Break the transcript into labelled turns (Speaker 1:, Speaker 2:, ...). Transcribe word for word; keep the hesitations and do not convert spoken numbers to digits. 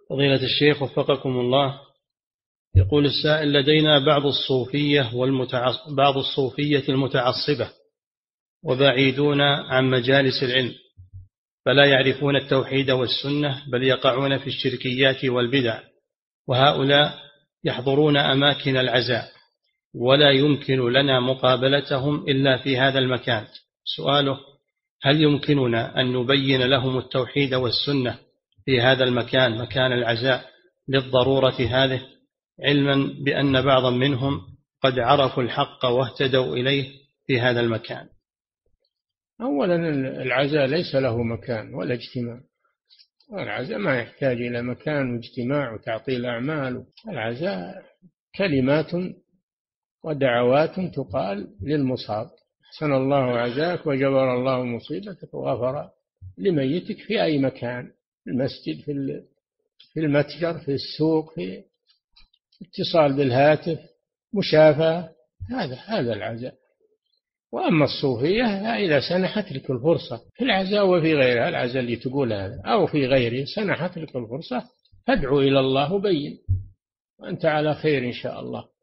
Speaker 1: فضيلة الشيخ وفقكم الله، يقول السائل: لدينا بعض الصوفية والمتعص... بعض الصوفية المتعصبة وبعيدون عن مجالس العلم، فلا يعرفون التوحيد والسنة، بل يقعون في الشركيات والبدع، وهؤلاء يحضرون أماكن العزاء، ولا يمكن لنا مقابلتهم إلا في هذا المكان. سؤاله: هل يمكننا أن نبين لهم التوحيد والسنة في هذا المكان، مكان العزاء، للضرورة هذه، علما بأن بعضا منهم قد عرفوا الحق واهتدوا إليه في هذا المكان؟
Speaker 2: أولا العزاء ليس له مكان ولا اجتماع، العزاء ما يحتاج إلى مكان واجتماع وتعطيل أعمال. العزاء كلمات ودعوات تقال للمصاب: أحسن الله عزاك وجبر الله مصيبتك وغفر لميتك، في أي مكان، في المسجد، في المتجر، في السوق، في اتصال بالهاتف، مشافهة. هذا هذا العزاء. وأما الصوفية إذا سنحت لك الفرصة في العزاء وفي غيرها، العزاء اللي تقول هذا أو في غيره، سنحت لك الفرصة، فادعو إلى الله وبين، وأنت على خير إن شاء الله.